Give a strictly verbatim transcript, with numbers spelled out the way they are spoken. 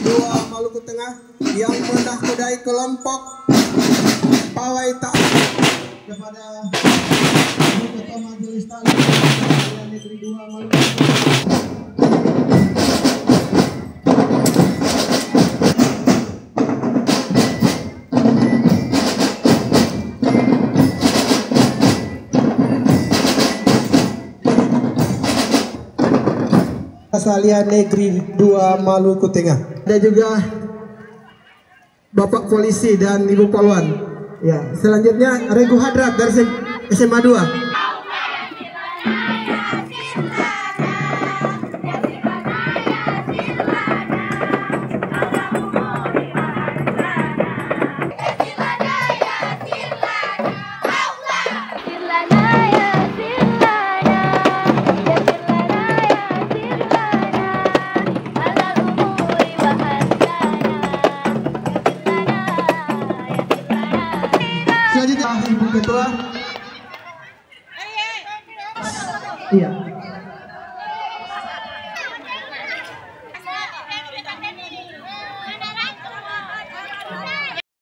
dua Maluku Tengah yang menahkodai kelompok pawai tak kepada Ibu Ketua Majelis Taklim Salihan Negeri dua Maluku Tengah. Salihan Negeri dua Maluku Tengah. Ada juga Bapak Polisi dan Ibu Polwan. Ya, selanjutnya Regu Hadrat dari S M A dua. Selanjutnya Ibu Ketua. Iya.